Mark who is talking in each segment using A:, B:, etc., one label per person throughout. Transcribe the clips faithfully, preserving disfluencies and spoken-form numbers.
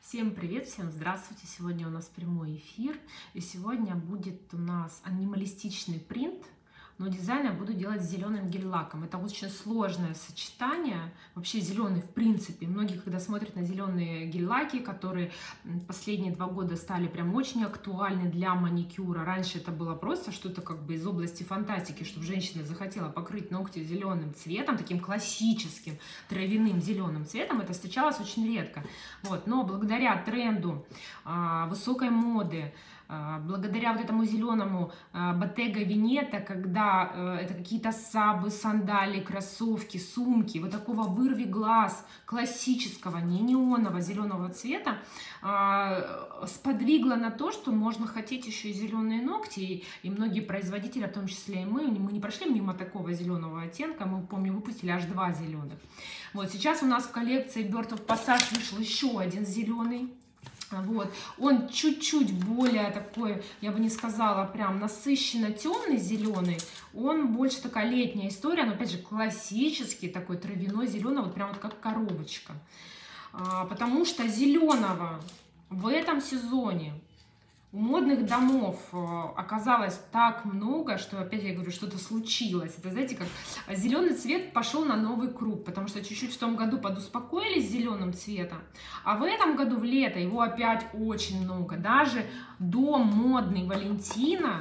A: Всем привет, всем здравствуйте! Сегодня у нас прямой эфир, и сегодня будет у нас анималистичный принт, но дизайн я буду делать с зеленым гель-лаком. Это очень сложное сочетание, вообще зеленый в принципе. Многие, когда смотрят на зеленые гель-лаки, которые последние два года стали прям очень актуальны для маникюра. Раньше это было просто что-то как бы из области фантастики, чтобы женщина захотела покрыть ногти зеленым цветом, таким классическим травяным зеленым цветом. Это встречалось очень редко. Вот. Но благодаря тренду а, высокой моды, благодаря вот этому зеленому Bottega Veneta, когда это какие-то сабы, сандали, кроссовки, сумки, вот такого вырви глаз классического, не неонового зеленого цвета, сподвигло на то, что можно хотеть еще и зеленые ногти, и многие производители, в том числе и мы, мы не прошли мимо такого зеленого оттенка, мы, помню, выпустили аж два зеленых. Вот сейчас у нас в коллекции Bird of Passage вышел еще один зеленый. Вот. Он чуть-чуть более такой, я бы не сказала, прям насыщенно темный зеленый. Он больше такая летняя история, но опять же классический такой травяной зеленый, вот прям вот как коробочка. А, потому что зеленого в этом сезоне у модных домов оказалось так много, что, опять я говорю, что-то случилось. Это, знаете, как зеленый цвет пошел на новый круг, потому что чуть-чуть в том году подуспокоились зеленым цветом, а в этом году в лето его опять очень много. Даже дом модный Валентина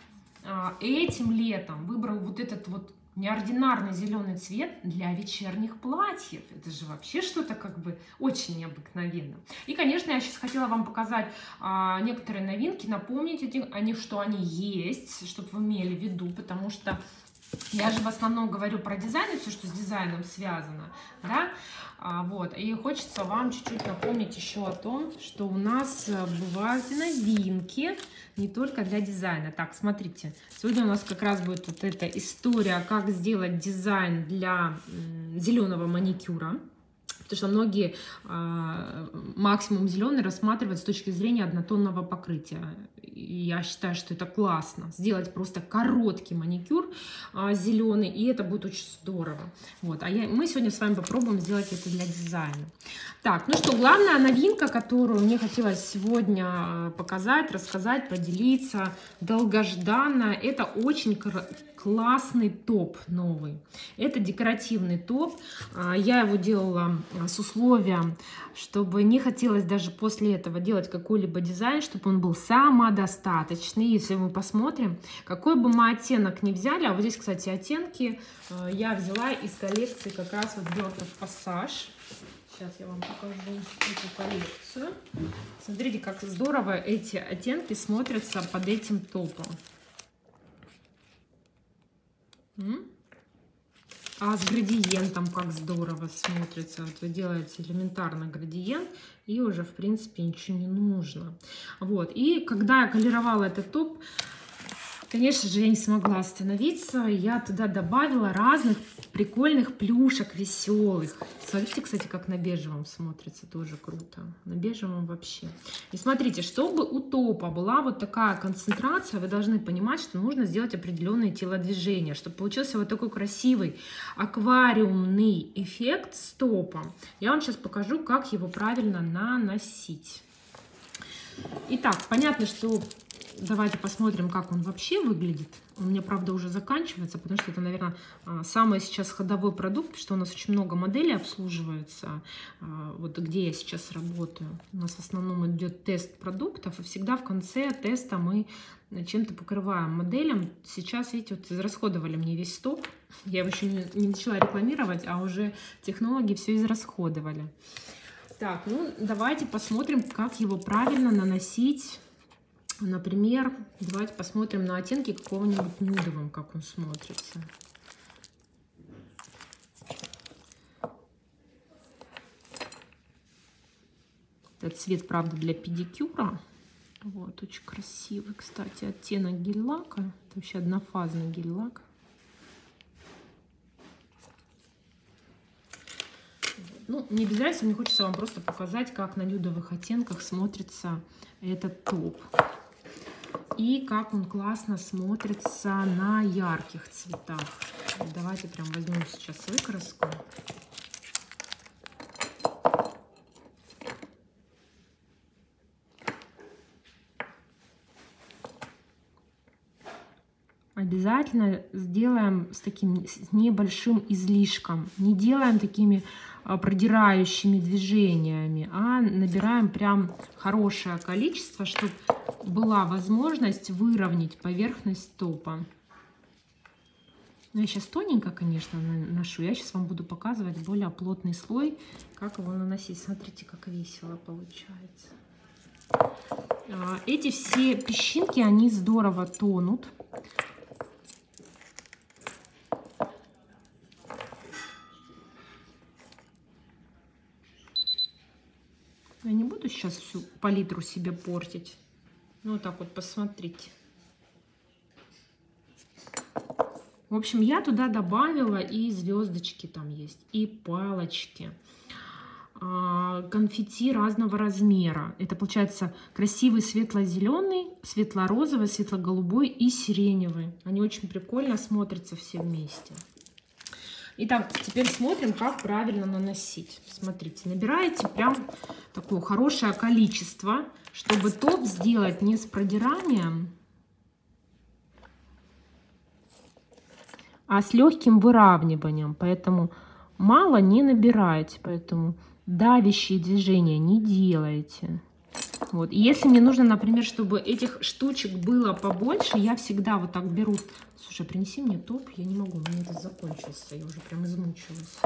A: этим летом выбрал вот этот вот неординарный зеленый цвет для вечерних платьев. Это же вообще что-то как бы очень необыкновенно. И, конечно, я сейчас хотела вам показать а, некоторые новинки, напомнить о них, что они есть, чтобы вы имели в виду, потому что я же в основном говорю про дизайн и все, что с дизайном связано, да, а, вот, и хочется вам чуть-чуть напомнить еще о том, что у нас бывают и новинки, не только для дизайна. Так, смотрите, сегодня у нас как раз будет вот эта история, как сделать дизайн для зеленого маникюра. Потому что многие э, максимум зеленый рассматривают с точки зрения однотонного покрытия. И я считаю, что это классно. Сделать просто короткий маникюр э, зеленый, и это будет очень здорово. Вот. А я, мы сегодня с вами попробуем сделать это для дизайна. Так, ну что, главная новинка, которую мне хотелось сегодня показать, рассказать, поделиться, долгожданная, это очень классный топ новый. Это декоративный топ. Я его делала с условием, чтобы не хотелось даже после этого делать какой-либо дизайн, чтобы он был самодостаточный. Если мы посмотрим, какой бы мы оттенок ни взяли, а вот здесь, кстати, оттенки я взяла из коллекции как раз вот Bird of Passage. Сейчас я вам покажу эту коллекцию. Смотрите, как здорово эти оттенки смотрятся под этим топом. А с градиентом как здорово смотрится. Вот вы делаете элементарно градиент, и уже в принципе ничего не нужно. Вот. И когда я колеровала этот топ, конечно же, я не смогла остановиться. Я туда добавила разных прикольных плюшек, веселых. Смотрите, кстати, как на бежевом смотрится. Тоже круто. На бежевом вообще. И смотрите, чтобы у топа была вот такая концентрация, вы должны понимать, что нужно сделать определенные телодвижения, чтобы получился вот такой красивый аквариумный эффект с топом. Я вам сейчас покажу, как его правильно наносить. Итак, понятно, что... Давайте посмотрим, как он вообще выглядит. У меня, правда, уже заканчивается, потому что это, наверное, самый сейчас ходовой продукт, потому что у нас очень много моделей обслуживается, вот где я сейчас работаю. У нас в основном идет тест продуктов, и всегда в конце теста мы чем-то покрываем моделям. Сейчас, видите, вот израсходовали мне весь стоп. Я его еще не, не начала рекламировать, а уже технологи все израсходовали. Так, ну давайте посмотрим, как его правильно наносить. Например, давайте посмотрим на оттенки какого-нибудь нюдовым, как он смотрится. Этот цвет, правда, для педикюра. Вот, очень красивый, кстати, оттенок гель-лака. Это вообще однофазный гель-лак. Ну, не без разницы, мне хочется вам просто показать, как на нюдовых оттенках смотрится этот топ. И как он классно смотрится на ярких цветах. Давайте прям возьмем сейчас выкраску. обязательно сделаем с таким с небольшим излишком. Не делаем такими продирающими движениями, а набираем прям хорошее количество, чтобы была возможность выровнять поверхность топа. Я сейчас тоненько, конечно, наношу. Я сейчас вам буду показывать более плотный слой, как его наносить. Смотрите, как весело получается. Эти все песчинки, они здорово тонут. Я не буду сейчас всю палитру себе портить. Ну, вот так вот, посмотрите. В общем, я туда добавила и звездочки там есть, и палочки, конфетти разного размера. Это получается красивый светло-зеленый, светло-розовый, светло-голубой и сиреневый. Они очень прикольно смотрятся все вместе. Итак, теперь смотрим, как правильно наносить. Смотрите, набираете прям такое хорошее количество, чтобы топ сделать не с продиранием, а с легким выравниванием. Поэтому мало не набирайте, поэтому давящие движения не делайте. Вот. И если мне нужно, например, чтобы этих штучек было побольше, я всегда вот так беру. Слушай, принеси мне топ, я не могу, у меня это закончился, я уже прям измучилась.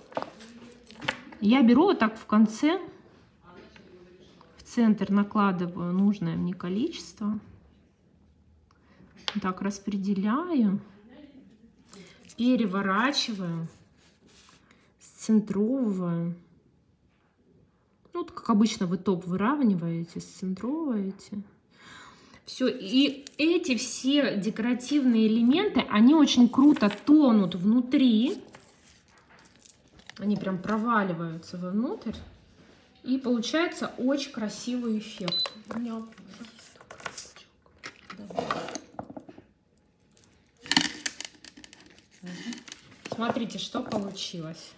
A: Я беру вот так в конце, в центр накладываю нужное мне количество, так распределяю, переворачиваю, сцентровываю. Ну, вот, как обычно, вы топ выравниваете, сцентровываете. Все. И эти все декоративные элементы, они очень круто тонут внутри. Они прям проваливаются вовнутрь. И получается очень красивый эффект. У меня... Смотрите, что получилось.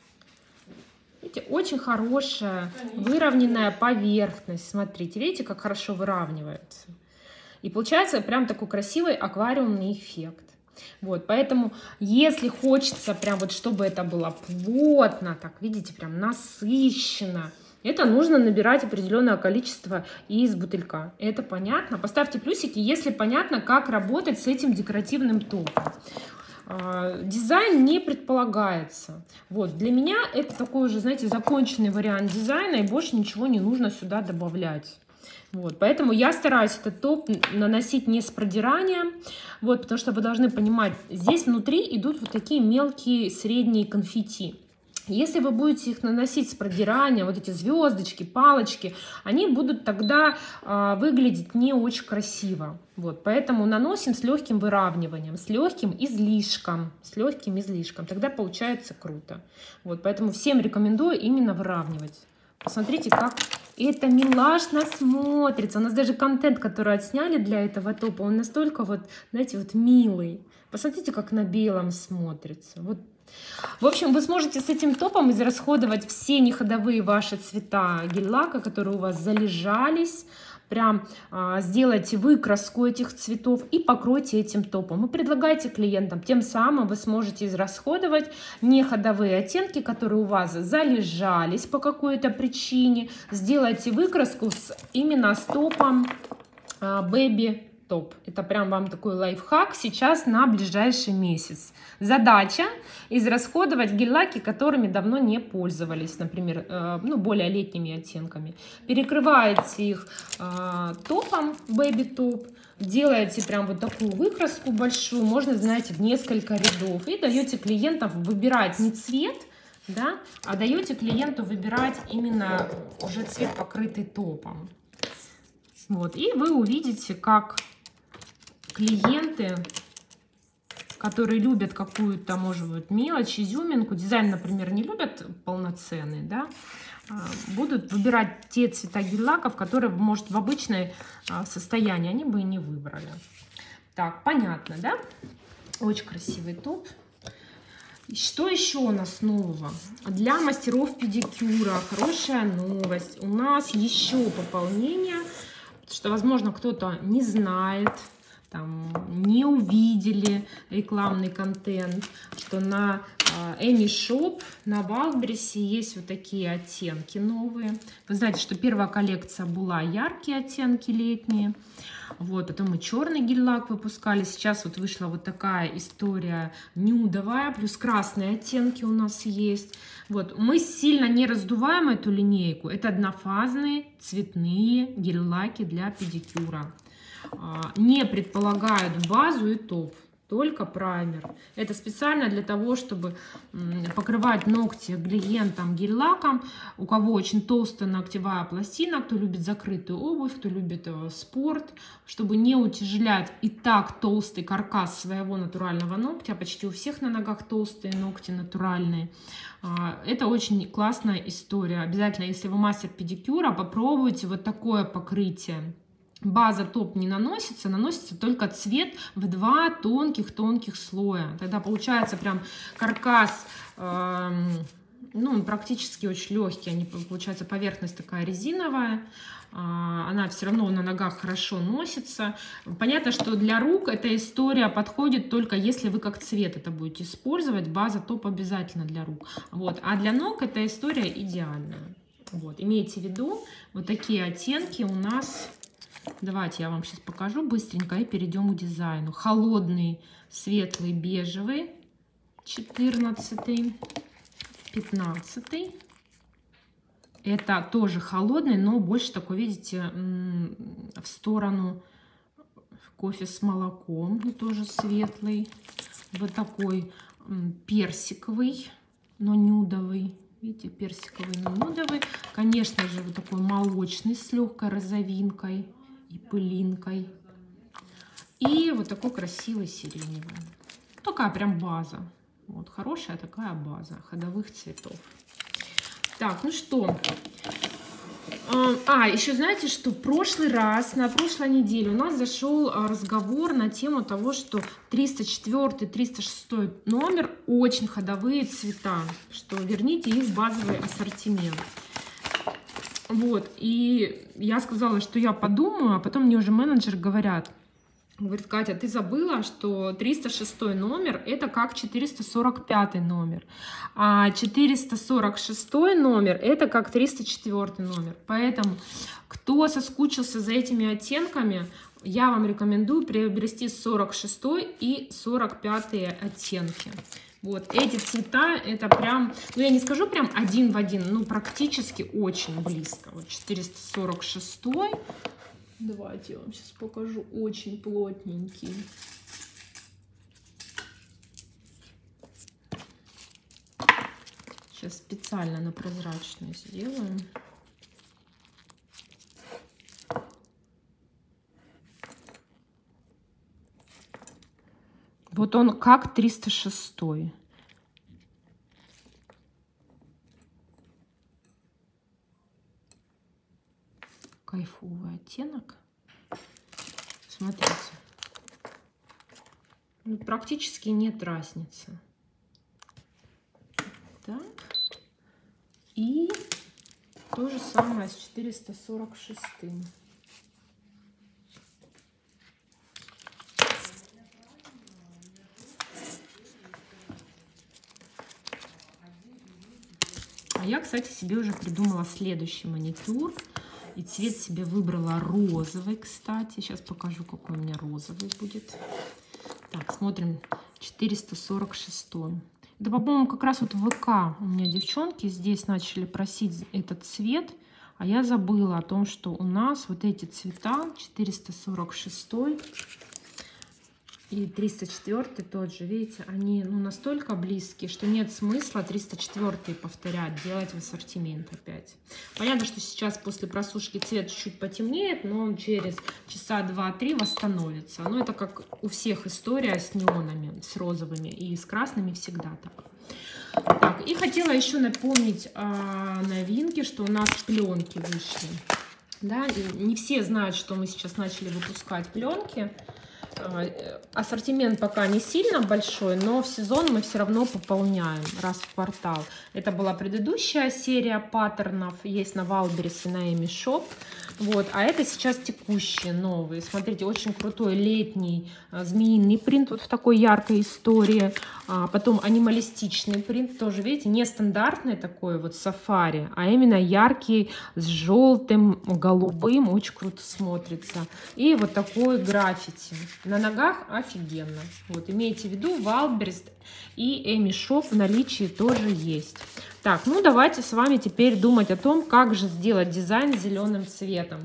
A: Видите, очень хорошая выровненная поверхность. Смотрите, видите, как хорошо выравнивается. И получается прям такой красивый аквариумный эффект. Вот, поэтому, если хочется прям вот, чтобы это было плотно, так, видите, прям насыщенно, это нужно набирать определенное количество из бутылька. Это понятно? Поставьте плюсики, если понятно, как работать с этим декоративным топом. Дизайн не предполагается. Вот, для меня это такой уже, знаете, законченный вариант дизайна, и больше ничего не нужно сюда добавлять. Вот, поэтому я стараюсь этот топ наносить не с продиранием, вот, потому что вы должны понимать, здесь внутри идут вот такие мелкие средние конфетти. Если вы будете их наносить с продиранием, вот эти звездочки, палочки, они будут тогда э, выглядеть не очень красиво. Вот, поэтому наносим с легким выравниванием, с легким излишком, с легким излишком. Тогда получается круто. Вот, поэтому всем рекомендую именно выравнивать. Посмотрите, как это милашно смотрится. У нас даже контент, который отсняли для этого топа, он настолько вот, знаете, вот милый. Посмотрите, как на белом смотрится. Вот. В общем, вы сможете с этим топом израсходовать все неходовые ваши цвета гель-лака, которые у вас залежались. Прям а, сделайте выкраску этих цветов и покройте этим топом. И предлагайте клиентам. Тем самым вы сможете израсходовать неходовые оттенки, которые у вас залежались по какой-то причине. Сделайте выкраску с, именно с топом а, Baby Top. Это прям вам такой лайфхак сейчас на ближайший месяц. Задача израсходовать гель-лаки, которыми давно не пользовались, например, э, ну, более летними оттенками. Перекрываете их э, топом Baby Top, делаете прям вот такую выкраску большую, можно, знаете, в несколько рядов, и даете клиентам выбирать не цвет, да, а даете клиенту выбирать именно уже цвет, покрытый топом. Вот, и вы увидите, как клиенты, которые любят какую-то, может быть, мелочь, изюминку, дизайн, например, не любят полноценный, да, будут выбирать те цвета гель-лаков, которые, может, в обычном состоянии они бы и не выбрали. Так, понятно, да? Очень красивый топ. Что еще у нас нового? Для мастеров педикюра хорошая новость. У нас еще пополнение, что, возможно, кто-то не знает. там не увидели рекламный контент, что на Эми Шоп, на Вайлдберрисе есть вот такие оттенки новые. Вы знаете, что первая коллекция была яркие оттенки летние. Вот, потом мы черный гель-лак выпускали. Сейчас вот вышла вот такая история нюдовая, плюс красные оттенки у нас есть. Вот, мы сильно не раздуваем эту линейку. Это однофазные цветные гель-лаки для педикюра. Не предполагают базу и топ, только праймер. Это специально для того, чтобы покрывать ногти клиентам гель-лаком, у кого очень толстая ногтевая пластина, кто любит закрытую обувь, кто любит спорт, чтобы не утяжелять и так толстый каркас своего натурального ногтя. Почти у всех на ногах толстые ногти натуральные. Это очень классная история. Обязательно, если вы мастер педикюра, попробуйте вот такое покрытие. База топ не наносится, наносится только цвет в два тонких-тонких слоя. Тогда получается прям каркас, э, ну, он практически очень легкий. Они, получается, поверхность такая резиновая. Э, она все равно на ногах хорошо носится. Понятно, что для рук эта история подходит только если вы как цвет это будете использовать. База топ обязательно для рук. Вот. А для ног эта история идеальная. Вот. Имейте в виду, вот такие оттенки у нас... Давайте я вам сейчас покажу быстренько и перейдем к дизайну. Холодный, светлый, бежевый, четырнадцатый, пятнадцатый. Это тоже холодный, но больше такой, видите, в сторону кофе с молоком. Тоже светлый. Вот такой персиковый, но нюдовый. Видите, персиковый, но нюдовый. Конечно же, вот такой молочный с легкой розовинкой и пылинкой. И вот такой красивый сиреневый. Такая прям база. Вот хорошая такая база ходовых цветов. Так, ну что. А, еще знаете, что в прошлый раз, на прошлой неделе у нас зашел разговор на тему того, что триста четвёртый, триста шестой номер очень ходовые цвета, что верните их в базовый ассортимент. Вот, и я сказала, что я подумаю, а потом мне уже менеджер говорят, говорит: Катя, ты забыла, что триста шестой номер это как четыреста сорок пятый номер, а четыреста сорок шестой номер это как триста четвёртый номер. Поэтому, кто соскучился за этими оттенками, я вам рекомендую приобрести сорок шестой и сорок пятый оттенки. Вот эти цвета, это прям, ну я не скажу прям один в один, но практически очень близко. Вот четыреста сорок шестой. Давайте я вам сейчас покажу. Очень плотненький. Сейчас специально на прозрачную сделаем. Вот он как триста шестой. Кайфовый оттенок. Смотрите. Ну, практически нет разницы. Так. И то же самое с четыреста сорок шестым. А я, кстати, себе уже придумала следующий маникюр. И цвет себе выбрала розовый, кстати. Сейчас покажу, какой у меня розовый будет. Так, смотрим. четыреста сорок шестой. Да, по-моему, как раз вот в ВК у меня девчонки здесь начали просить этот цвет. А я забыла о том, что у нас вот эти цвета, четыреста сорок шестой и триста четвёртый тот же, видите, они ну, настолько близкие, что нет смысла триста четвёртый повторять, делать в ассортимент опять. Понятно, что сейчас после просушки цвет чуть-чуть потемнеет, но он через часа два-три восстановится. Но это как у всех история с неонами, с розовыми и с красными всегда так. Так, и хотела еще напомнить о новинке, что у нас пленки вышли. Да, и не все знают, что мы сейчас начали выпускать пленки. Ассортимент пока не сильно большой, но в сезон мы все равно пополняем раз в квартал. Это была предыдущая серия паттернов, есть на Вайлдберрисе, на Эми Шоп. Вот, а это сейчас текущие, новые. Смотрите, очень крутой летний а, змеиный принт вот в такой яркой истории. А, потом анималистичный принт, тоже, видите, нестандартный такой вот сафари, а именно яркий с желтым, голубым, очень круто смотрится. И вот такой граффити. На ногах офигенно. Вот, имейте в виду, Валберст и Эми Шоп в наличии тоже есть. Так, ну давайте с вами теперь думать о том, как же сделать дизайн зеленым цветом.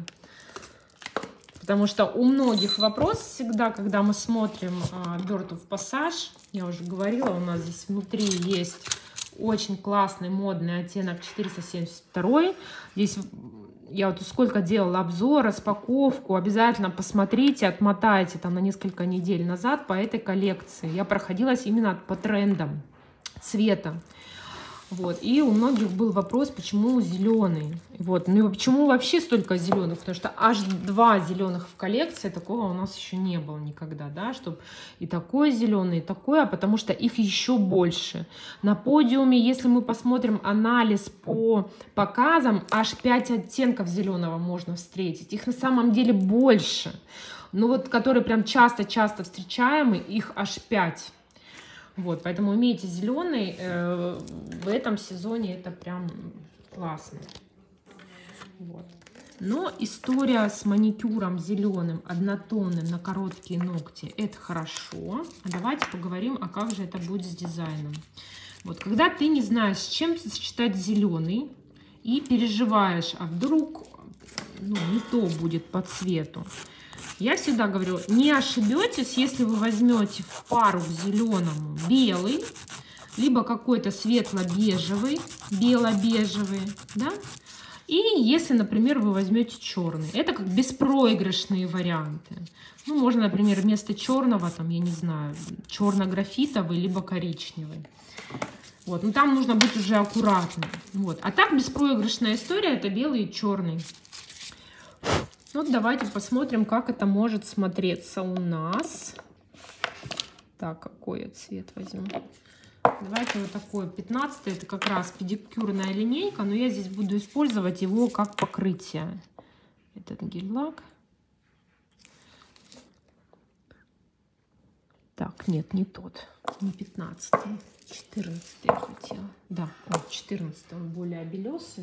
A: Потому что у многих вопрос всегда, когда мы смотрим а, Bird of Passage, я уже говорила, у нас здесь внутри есть очень классный модный оттенок четыреста семьдесят два. Здесь я вот сколько делала обзор, распаковку, обязательно посмотрите, отмотайте там на несколько недель назад по этой коллекции. Я проходилась именно по трендам цвета. Вот. И у многих был вопрос, почему зеленый. Вот. Ну и почему вообще столько зеленых? Потому что аж два зеленых в коллекции, такого у нас еще не было никогда, да, чтобы и такой зеленый, и такой, а потому что их еще больше. На подиуме, если мы посмотрим анализ по показам, аж пять оттенков зеленого можно встретить. Их на самом деле больше. Но вот которые прям часто-часто встречаемые, их аж пять. Вот, поэтому имейте зеленый, э, в этом сезоне это прям классно. Вот. Но история с маникюром зеленым, однотонным на короткие ногти, это хорошо. А давайте поговорим, а как же это будет с дизайном. Вот, когда ты не знаешь, с чем сочетать зеленый и переживаешь, а вдруг ну, не то будет по цвету. Я всегда говорю, не ошибетесь, если вы возьмете в пару к зеленому белый, либо какой-то светло-бежевый, бело-бежевый, да? И если, например, вы возьмете черный. Это как беспроигрышные варианты. Ну, можно, например, вместо черного, там, я не знаю, черно-графитовый, либо коричневый. Вот, но там нужно быть уже аккуратным. Вот. А так беспроигрышная история — это белый и черный. Вот давайте посмотрим, как это может смотреться у нас. Так, какой я цвет возьму? Давайте вот такой пятнадцатый. Это как раз педикюрная линейка, но я здесь буду использовать его как покрытие. Этот гель-лак. Так, нет, не тот. Не пятнадцатый. четырнадцатый я хотела. Да, вот четырнадцатый, он более белесый.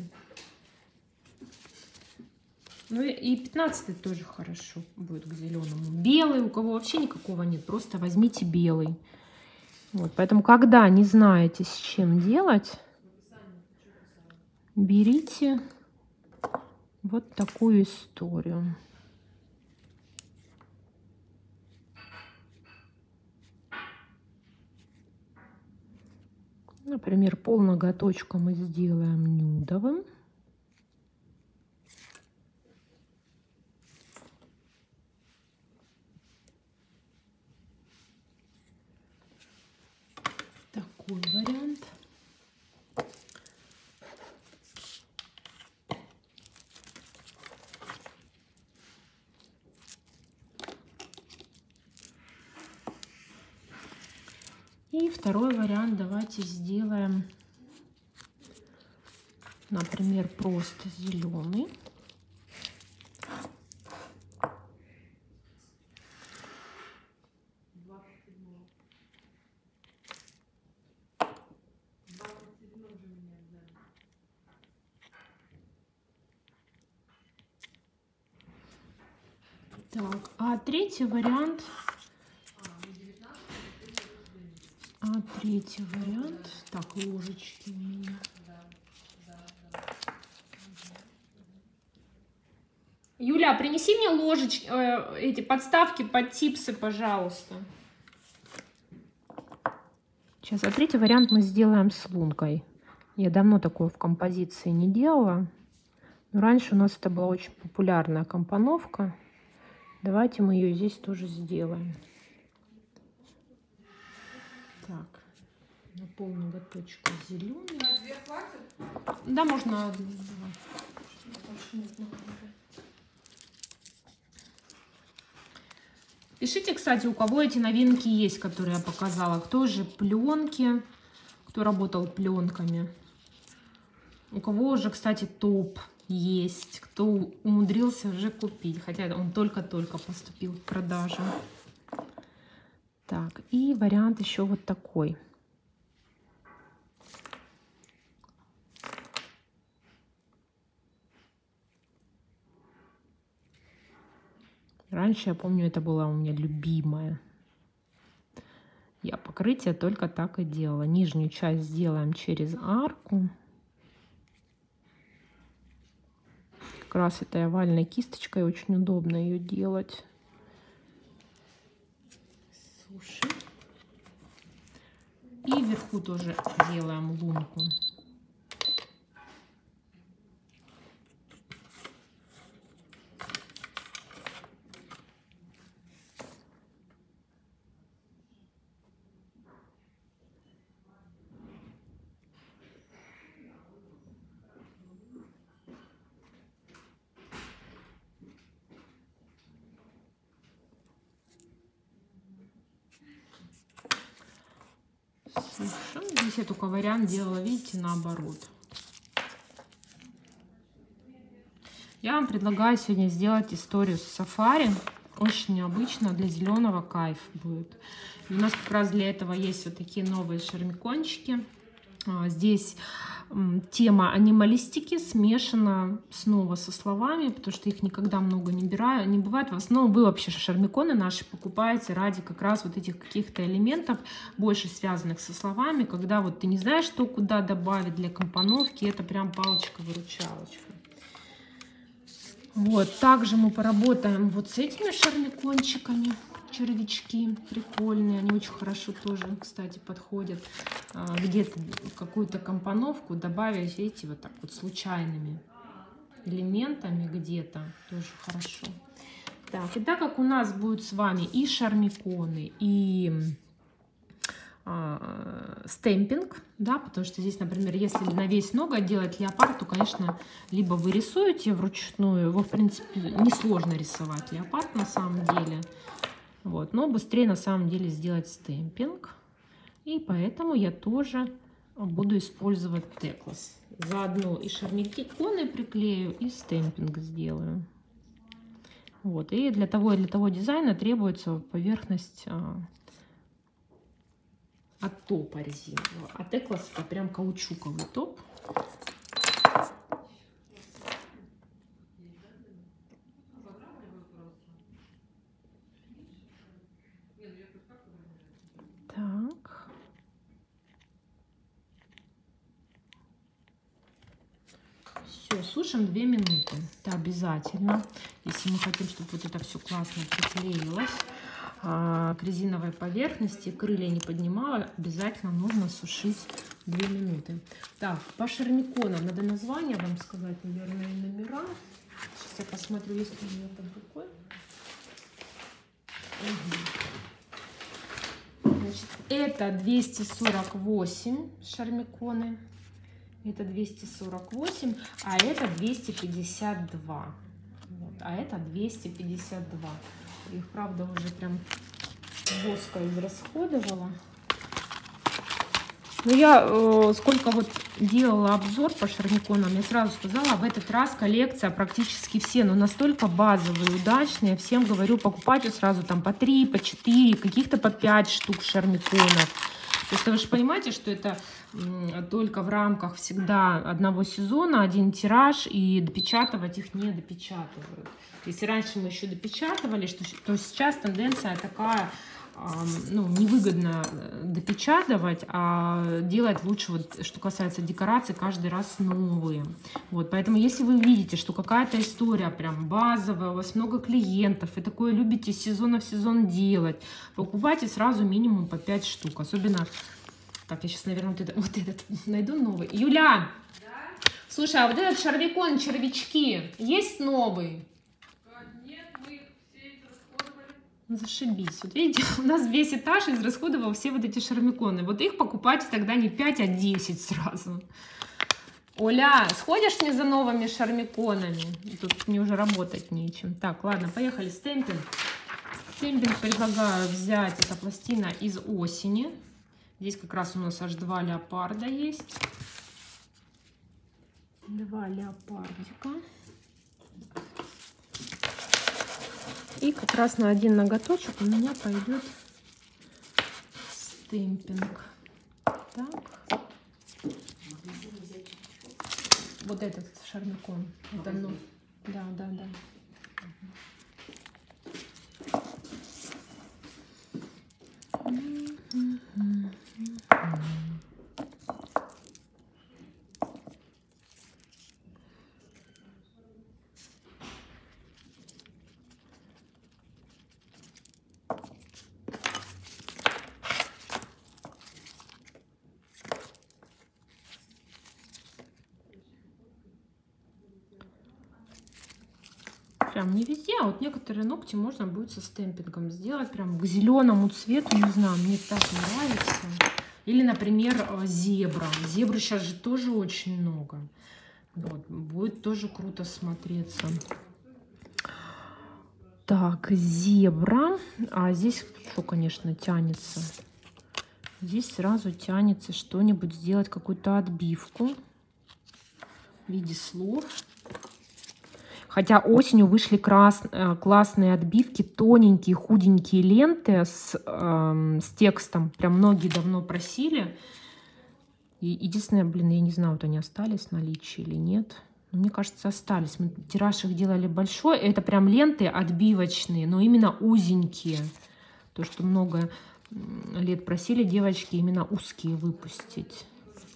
A: Ну и пятнадцатый тоже хорошо будет к зеленому. Белый, у кого вообще никакого нет, просто возьмите белый. Вот, поэтому, когда не знаете, с чем делать, берите вот такую историю. Например, пол ноготочка мы сделаем нюдовым. Такой вариант. И второй вариант давайте сделаем, например, просто зеленый. Так, а третий вариант, а третий вариант, так, ложечки у меня. Юля, принеси мне ложечки, э, эти подставки под типсы, пожалуйста. Сейчас, а третий вариант мы сделаем с лункой. Я давно такое в композиции не делала. Но раньше у нас это была очень популярная компоновка. Давайте мы ее здесь тоже сделаем. Так, на пол ноготочка зеленый.
B: На две хватит?
A: Да, можно одну. Пишите, кстати, у кого эти новинки есть, которые я показала. Кто же пленки, кто работал пленками. У кого уже, кстати, топ есть, кто умудрился уже купить, хотя он только-только поступил в продажу. Так, и вариант еще вот такой. Раньше, я помню, это была у меня любимая. Я покрытие только так и делала. Нижнюю часть сделаем через арку. Как раз этой овальной кисточкой очень удобно ее делать. Суши. И вверху тоже делаем лунку. Здесь я только вариант делала, видите, наоборот. Я вам предлагаю сегодня сделать историю с сафари. Очень необычно, для зеленого кайф будет. И у нас как раз для этого есть вот такие новые шармикончики. Здесь тема анималистики смешана снова со словами, потому что их никогда много не, бираю, не бывает. В основном вы вообще шармиконы наши покупаете ради как раз вот этих каких-то элементов, больше связанных со словами, когда вот ты не знаешь, что куда добавить для компоновки, это прям палочка-выручалочка. Вот, также мы поработаем вот с этими шармикончиками. Червячки прикольные, они очень хорошо тоже, кстати, подходят. Где-то какую-то компоновку добавить, видите, вот так вот случайными элементами где-то тоже хорошо. Так, и так как у нас будет с вами и шармиконы, и а, стемпинг, да, потому что здесь, например, если на весь ноготь делать леопард, то, конечно, либо вы рисуете вручную, его, в принципе, несложно рисовать леопард на самом деле. Вот, но быстрее на самом деле сделать стемпинг. И поэтому я тоже буду использовать Teclas. Заодно и шармиконы приклею, и стемпинг сделаю. Вот, и для того и для того дизайна требуется поверхность а, от топа резинового. А Teclas это прям каучуковый топ. Так. Все, сушим две минуты. Это обязательно, если мы хотим, чтобы вот это все классно приклеилось а, к резиновой поверхности, крылья не поднимала, обязательно нужно сушить две минуты. Так, по шармиконам надо название вам сказать, наверное, и номера. Сейчас я посмотрю, есть ли у меня под рукой. Угу. Значит, это двести сорок восемь шармиконы, это двести сорок восемь, а это двести пятьдесят два, вот, а это двести пятьдесят два. Их, правда, уже прям воска израсходовала. Но я э, сколько вот делала обзор по шармиконам, я сразу сказала, в этот раз коллекция практически все, но настолько базовые, удачные. Всем говорю, покупайте сразу там по три, по четыре, каких-то по пять штук шармиконов. Потому что вы же понимаете, что это только в рамках всегда одного сезона, один тираж, и допечатывать их не допечатывают. Если раньше мы еще допечатывали, что, то сейчас тенденция такая, ну, невыгодно допечатывать, а делать лучше, вот, что касается декораций, каждый раз новые. Вот, поэтому если вы видите, что какая-то история прям базовая, у вас много клиентов, и такое любите с сезона в сезон делать, покупайте сразу минимум по пять штук. Особенно, так, я сейчас, наверное, вот, это, вот этот найду новый. Юля! Да? Слушай, а вот этот шармикон, червячки, есть новый? Зашибись. Вот видите, у нас весь этаж израсходовал все вот эти шармиконы. Вот их покупать тогда не пять, а десять сразу. Оля, сходишь мне за новыми шармиконами? Тут мне уже работать нечем. Так, ладно, поехали. Стемпинг. Стемпинг предлагаю взять, это пластина из осени. Здесь как раз у нас аж два леопарда есть. Два леопардика. И как раз на один ноготочек у меня пойдет стемпинг. Так. Вот этот шармикон. Это, ну, да, да, да. Прям не везде, а вот некоторые ногти можно будет со стемпингом сделать прям к зеленому цвету, не знаю, мне так нравится. Или, например, зебра. Зебры сейчас же тоже очень много. Вот, будет тоже круто смотреться. Так, зебра. А здесь что, конечно, тянется. Здесь сразу тянется что-нибудь сделать, какую-то отбивку в виде слов. Хотя осенью вышли крас... классные отбивки, тоненькие, худенькие ленты с, э, с текстом. Прям многие давно просили. И единственное, блин, я не знаю, вот они остались в наличии или нет. Но мне кажется, остались. Мы тираж их делали большой. Это прям ленты отбивочные, но именно узенькие. То, что много лет просили девочки именно узкие выпустить.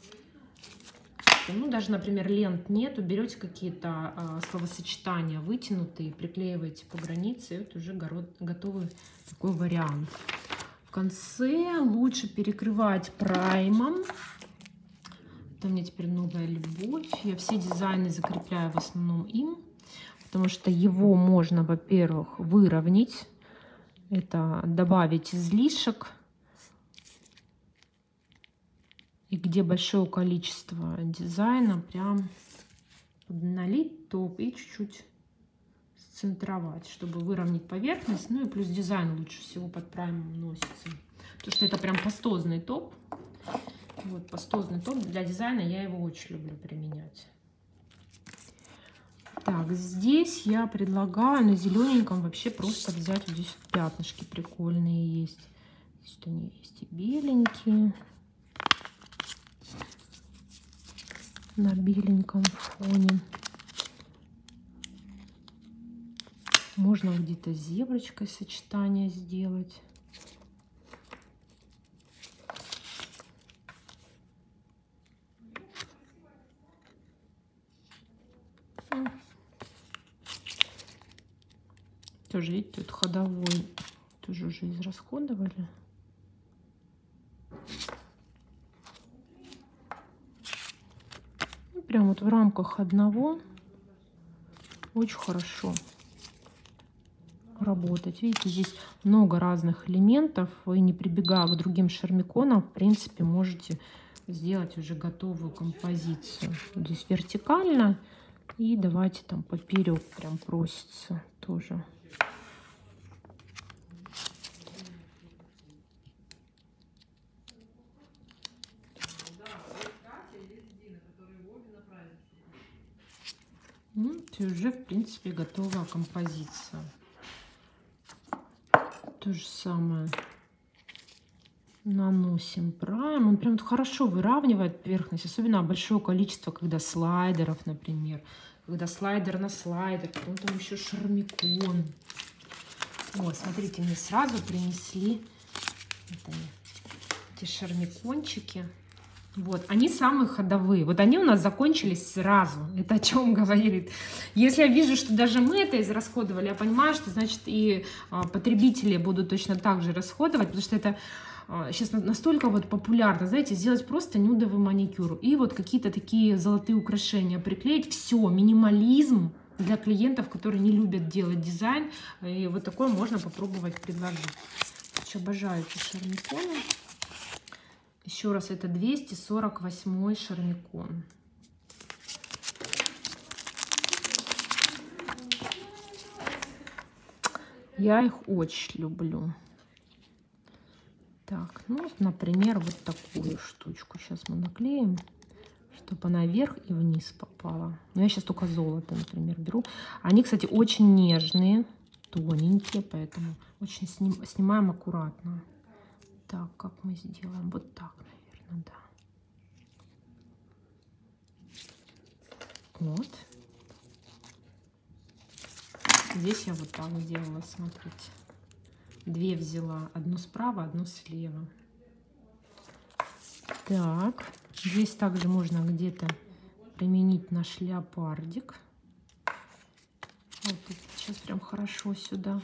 A: Ну, даже, например, лент нету, берете какие-то а, словосочетания вытянутые, приклеиваете по границе, и вот уже готовый такой вариант. В конце лучше перекрывать праймом. Это у меня теперь новая любовь. Я все дизайны закрепляю в основном им, потому что его можно, во-первых, выровнять, это добавить излишек. И где большое количество дизайна, прям налить топ и чуть-чуть сцентровать, чтобы выровнять поверхность. Ну и плюс дизайн лучше всего под праймом носится. Потому что это прям пастозный топ. Вот пастозный топ для дизайна, я его очень люблю применять. Так, здесь я предлагаю на зелененьком вообще просто взять, вот здесь пятнышки прикольные есть. Здесь вот они есть и беленькие. На беленьком фоне. Можно где-то с зеброчкой сочетание сделать. Тоже, видите, тут ходовой тоже уже израсходовали. Прям вот в рамках одного очень хорошо работать. Видите, здесь много разных элементов. Вы, не прибегая к другим шармиконам, в принципе, можете сделать уже готовую композицию. Здесь вертикально. И давайте там поперек прям просится тоже. Ну, это уже, в принципе, готовая композиция. То же самое. Наносим прайм. Он прям хорошо выравнивает поверхность. Особенно большое количество, когда слайдеров, например. Когда слайдер на слайдер. Потом там еще шармикон. Вот, смотрите, мне сразу принесли это, эти шармикончики. Вот, они самые ходовые. Вот они у нас закончились сразу. Это о чем говорит? Если я вижу, что даже мы это израсходовали, я понимаю, что значит и а, потребители будут точно так же расходовать, потому что это а, сейчас настолько вот популярно, знаете, сделать просто нюдовый маникюр и вот какие-то такие золотые украшения приклеить. Все, минимализм для клиентов, которые не любят делать дизайн. И вот такое можно попробовать предложить. Я обожаю эти шармиконы. Еще раз, это двести сорок восьмой шармикон. Я их очень люблю. Так, ну, например, вот такую штучку сейчас мы наклеим, чтобы она вверх и вниз попала. Но я сейчас только золото, например, беру. Они, кстати, очень нежные, тоненькие, поэтому очень сним, снимаем аккуратно. Так, как мы сделаем? Вот так, наверное, да. Вот. Здесь я вот так сделала, смотрите. Две взяла, одну справа, одну слева. Так, здесь также можно где-то применить наш леопардик. Вот сейчас прям хорошо сюда.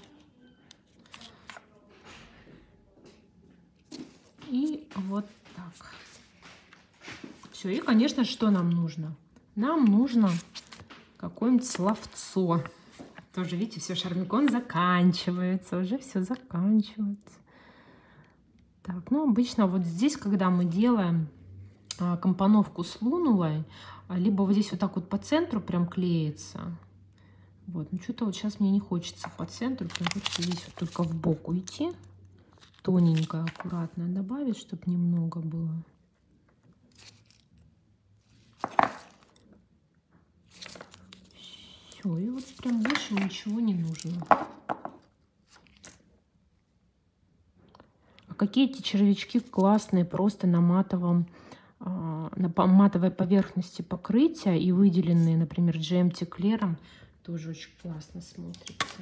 A: И вот так. Все, и, конечно, что нам нужно? Нам нужно какое-нибудь словцо. Тоже, видите, все, шармикон заканчивается, уже все заканчивается. Так, ну, обычно вот здесь, когда мы делаем а, компоновку с лунулой, либо вот здесь вот так вот по центру прям клеится. Вот, ну, что-то вот сейчас мне не хочется по центру, прям хочется здесь вот только в бок уйти. Тоненько, аккуратно добавить, чтобы немного было. Все, и вот прям больше ничего не нужно. А какие эти червячки классные просто на матовом, на матовой поверхности покрытия и выделенные, например, джи эм ти клером, тоже очень классно смотрится.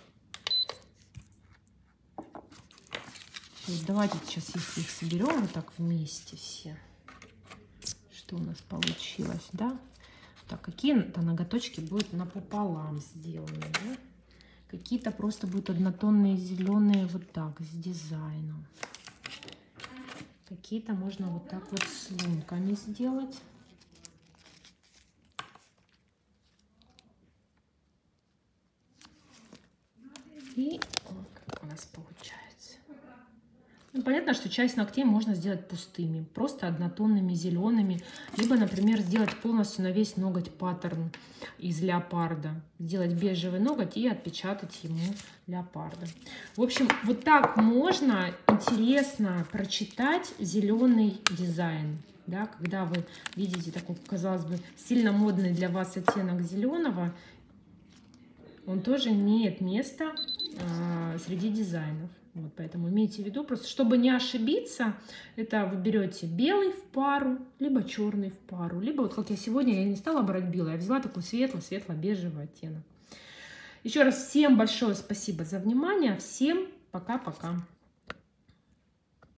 A: Все, давайте сейчас, если их соберем вот так вместе все, что у нас получилось, да? Так, какие-то ноготочки будут напополам сделаны, да? Какие-то просто будут однотонные зеленые вот так, с дизайном. Какие-то можно вот так вот с лунками сделать. И вот как у нас получается. Ну, понятно, что часть ногтей можно сделать пустыми, просто однотонными зелеными, либо, например, сделать полностью на весь ноготь паттерн из леопарда, сделать бежевый ноготь и отпечатать ему леопарда. В общем, вот так можно интересно прочитать зеленый дизайн, да, когда вы видите такой, казалось бы, сильно модный для вас оттенок зеленого, он тоже имеет место а, среди дизайнов. Вот, поэтому имейте в виду, просто чтобы не ошибиться, это вы берете белый в пару, либо черный в пару, либо вот как я сегодня, я не стала брать белый, я взяла такой светло-светло-бежевый оттенок. Еще раз всем большое спасибо за внимание, всем пока-пока.